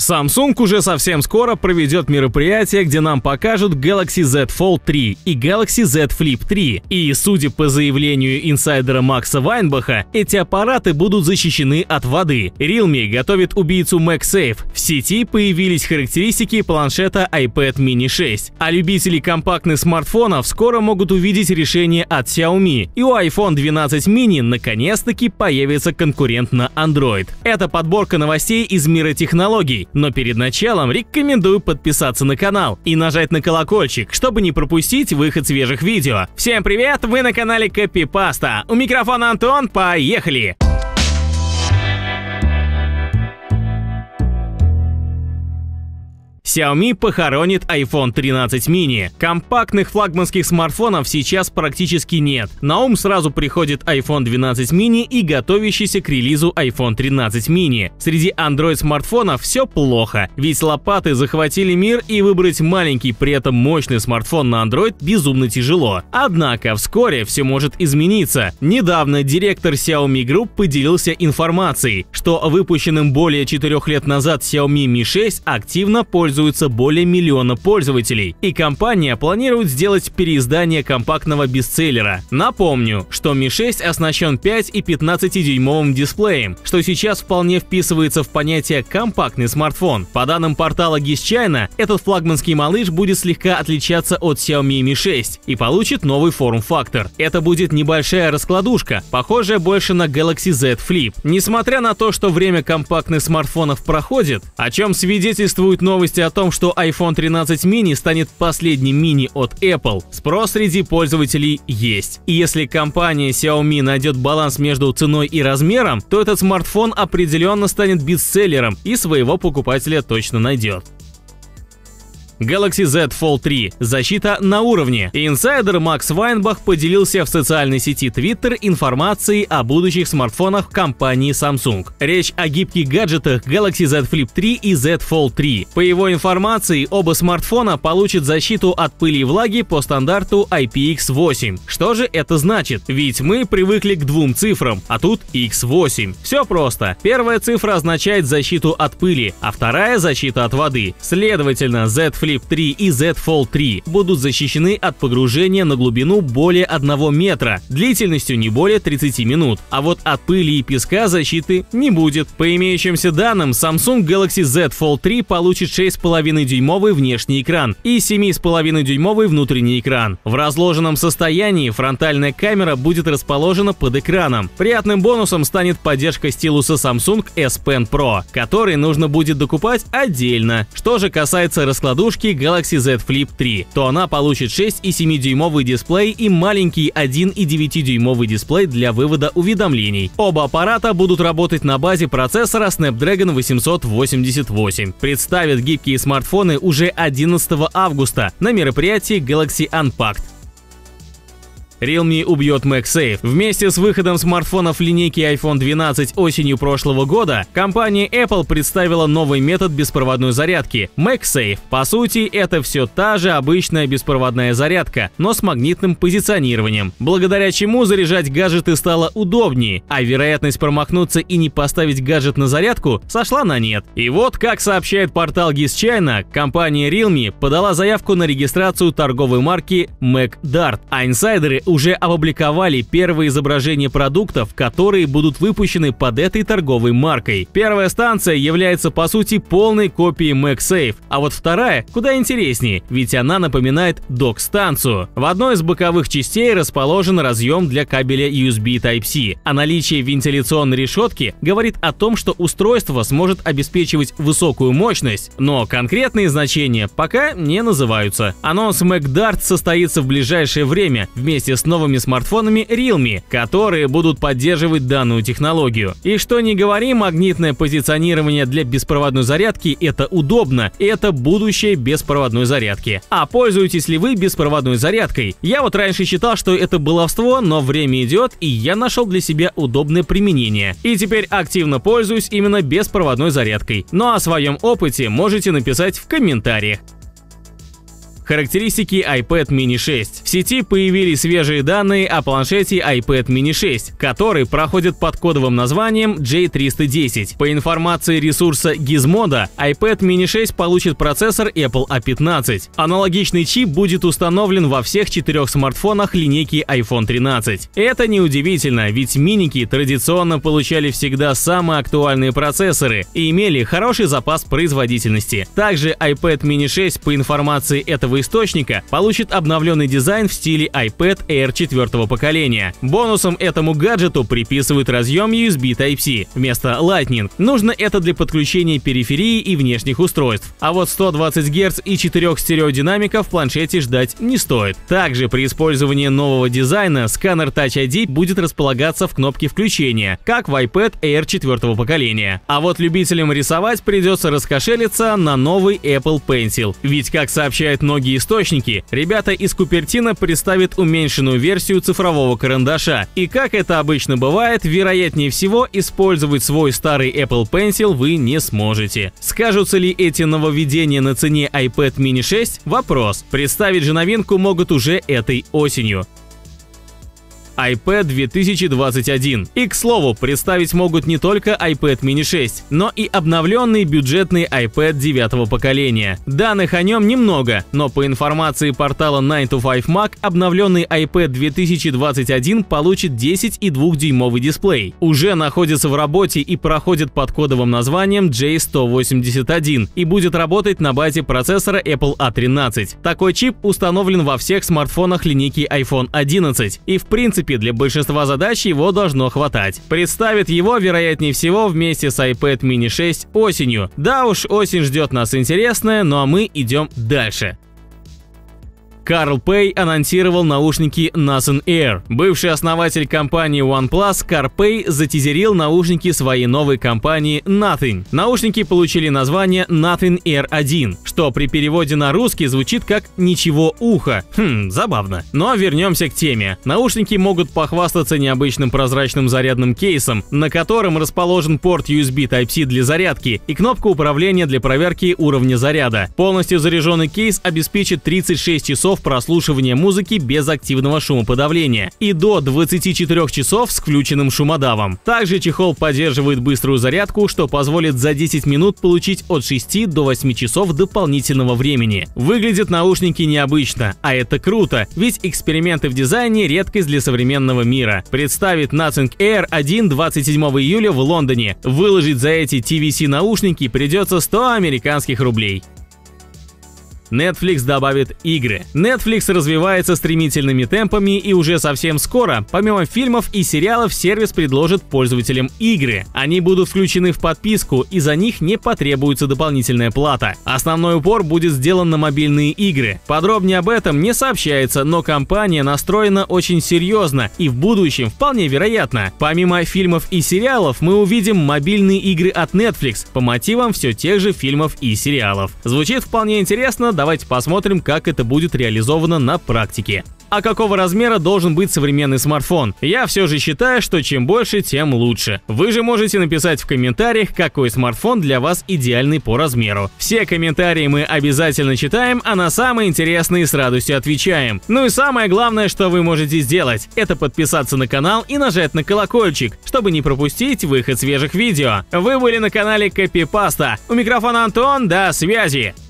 Samsung уже совсем скоро проведет мероприятие, где нам покажут Galaxy Z Fold 3 и Galaxy Z Flip 3. И, судя по заявлению инсайдера Макса Вайнбаха, эти аппараты будут защищены от воды. Realme готовит убийцу MagSafe. В сети появились характеристики планшета iPad mini 6. А любители компактных смартфонов скоро могут увидеть решение от Xiaomi. И у iPhone 12 mini наконец-таки появится конкурент на Android. Это подборка новостей из мира технологий. Но перед началом рекомендую подписаться на канал и нажать на колокольчик, чтобы не пропустить выход свежих видео. Всем привет, вы на канале Копипаста. У микрофона Антон, поехали! Xiaomi похоронит iPhone 13 mini. Компактных флагманских смартфонов сейчас практически нет. На ум сразу приходит iPhone 12 mini и готовящийся к релизу iPhone 13 mini. Среди Android-смартфонов все плохо, ведь лопаты захватили мир, и выбрать маленький, при этом мощный смартфон на Android безумно тяжело. Однако вскоре все может измениться. Недавно директор Xiaomi Group поделился информацией, что выпущенным более 4 лет назад Xiaomi Mi 6 активно пользуется более миллиона пользователей, и компания планирует сделать переиздание компактного бестселлера. Напомню, что Mi 6 оснащен 5 и 15-дюймовым дисплеем, что сейчас вполне вписывается в понятие «компактный смартфон». По данным портала GizChina, этот флагманский малыш будет слегка отличаться от Xiaomi Mi 6 и получит новый форм-фактор. Это будет небольшая раскладушка, похожая больше на Galaxy Z Flip. Несмотря на то, что время компактных смартфонов проходит, о чем свидетельствуют новости о том, что iPhone 13 mini станет последним мини от Apple, спрос среди пользователей есть. И если компания Xiaomi найдет баланс между ценой и размером, то этот смартфон определенно станет бестселлером и своего покупателя точно найдет. Galaxy Z Fold 3. Защита на уровне. Инсайдер Макс Вайнбах поделился в социальной сети Twitter информацией о будущих смартфонах компании Samsung. Речь о гибких гаджетах Galaxy Z Flip 3 и Z Fold 3. По его информации, оба смартфона получат защиту от пыли и влаги по стандарту IPX8. Что же это значит? Ведь мы привыкли к двум цифрам, а тут X8. Все просто. Первая цифра означает защиту от пыли, а вторая – защита от воды. Следовательно, Z Flip 3 и Z Fold 3 будут защищены от погружения на глубину более 1 метра, длительностью не более 30 минут. А вот от пыли и песка защиты не будет. По имеющимся данным, Samsung Galaxy Z Fold 3 получит 6,5-дюймовый внешний экран и 7,5-дюймовый внутренний экран. В разложенном состоянии фронтальная камера будет расположена под экраном. Приятным бонусом станет поддержка стилуса Samsung S Pen Pro, который нужно будет докупать отдельно. Что же касается раскладушки Galaxy Z Flip 3, то она получит 6 и 7-дюймовый дисплей и маленький 1,9-дюймовый дисплей для вывода уведомлений. Оба аппарата будут работать на базе процессора Snapdragon 888. Представят гибкие смартфоны уже 11 августа на мероприятии Galaxy Unpacked. Realme убьет MagSafe. Вместе с выходом смартфонов линейки iPhone 12 осенью прошлого года, компания Apple представила новый метод беспроводной зарядки – MagSafe. По сути, это все та же обычная беспроводная зарядка, но с магнитным позиционированием, благодаря чему заряжать гаджеты стало удобнее, а вероятность промахнуться и не поставить гаджет на зарядку сошла на нет. И вот, как сообщает портал GizChina, компания Realme подала заявку на регистрацию торговой марки MagDart, а инсайдеры уже опубликовали первые изображения продуктов, которые будут выпущены под этой торговой маркой. Первая станция является по сути полной копией MagSafe, а вот вторая куда интереснее, ведь она напоминает док-станцию. В одной из боковых частей расположен разъем для кабеля USB Type-C, а наличие вентиляционной решетки говорит о том, что устройство сможет обеспечивать высокую мощность, но конкретные значения пока не называются. Анонс MagDart состоится в ближайшее время вместе с новыми смартфонами Realme, которые будут поддерживать данную технологию. И что ни говори, магнитное позиционирование для беспроводной зарядки – это удобно, и это будущее беспроводной зарядки. А пользуетесь ли вы беспроводной зарядкой? Я вот раньше считал, что это баловство, но время идет, и я нашел для себя удобное применение. И теперь активно пользуюсь именно беспроводной зарядкой. Ну а о своем опыте можете написать в комментариях. Характеристики iPad mini 6. В сети появились свежие данные о планшете iPad mini 6, который проходит под кодовым названием J310. По информации ресурса Gizmodo, iPad mini 6 получит процессор Apple A15. Аналогичный чип будет установлен во всех 4 смартфонах линейки iPhone 13. Это неудивительно, ведь миники традиционно получали всегда самые актуальные процессоры и имели хороший запас производительности. Также iPad mini 6, по информации этого источника, получит обновленный дизайн в стиле iPad Air 4 поколения. Бонусом этому гаджету приписывают разъем USB Type-C вместо Lightning. Нужно это для подключения периферии и внешних устройств. А вот 120 Гц и 4 стереодинамиков в планшете ждать не стоит. Также при использовании нового дизайна сканер Touch ID будет располагаться в кнопке включения, как в iPad Air 4 поколения. А вот любителям рисовать придется раскошелиться на новый Apple Pencil. Ведь, как сообщают многие источники, ребята из Купертино представят уменьшенную версию цифрового карандаша. И как это обычно бывает, вероятнее всего, использовать свой старый Apple Pencil вы не сможете. Скажутся ли эти нововведения на цене iPad mini 6? Вопрос. Представить же новинку могут уже этой осенью. iPad 2021. И, к слову, представить могут не только iPad mini 6, но и обновленный бюджетный iPad 9 поколения. Данных о нем немного, но по информации портала 9to5Mac, обновленный iPad 2021 получит 10,2-дюймовый дисплей. Уже находится в работе и проходит под кодовым названием J181 и будет работать на базе процессора Apple A13. Такой чип установлен во всех смартфонах линейки iPhone 11 и, в принципе, для большинства задач его должно хватать. Представит его, вероятнее всего, вместе с iPad mini 6 осенью. Да уж, осень ждет нас интересная, ну а мы идем дальше. Карл Пэй анонсировал наушники Nothing Air. Бывший основатель компании OnePlus Карл Пэй затизерил наушники своей новой компании Nothing. Наушники получили название Nothing Air 1, что при переводе на русский звучит как «ничего ухо». Забавно. Но вернемся к теме. Наушники могут похвастаться необычным прозрачным зарядным кейсом, на котором расположен порт USB Type-C для зарядки и кнопка управления для проверки уровня заряда. Полностью заряженный кейс обеспечит 36 часов прослушивания музыки без активного шумоподавления и до 24 часов с включенным шумодавом. Также чехол поддерживает быструю зарядку, что позволит за 10 минут получить от 6 до 8 часов дополнительного времени. Выглядят наушники необычно, а это круто, ведь эксперименты в дизайне – редкость для современного мира. Представит Nothing Air 1 27 июля в Лондоне. Выложить за эти TVC наушники придется 100 американских рублей. Netflix добавит игры. Netflix развивается стремительными темпами, и уже совсем скоро, помимо фильмов и сериалов, сервис предложит пользователям игры. Они будут включены в подписку, и за них не потребуется дополнительная плата. Основной упор будет сделан на мобильные игры. Подробнее об этом не сообщается, но компания настроена очень серьезно, и в будущем вполне вероятно. Помимо фильмов и сериалов, мы увидим мобильные игры от Netflix по мотивам все тех же фильмов и сериалов. Звучит вполне интересно. Давайте посмотрим, как это будет реализовано на практике. А какого размера должен быть современный смартфон? Я все же считаю, что чем больше, тем лучше. Вы же можете написать в комментариях, какой смартфон для вас идеальный по размеру. Все комментарии мы обязательно читаем, а на самые интересные с радостью отвечаем. Ну и самое главное, что вы можете сделать, это подписаться на канал и нажать на колокольчик, чтобы не пропустить выход свежих видео. Вы были на канале Копипаста. У микрофона Антон, до связи!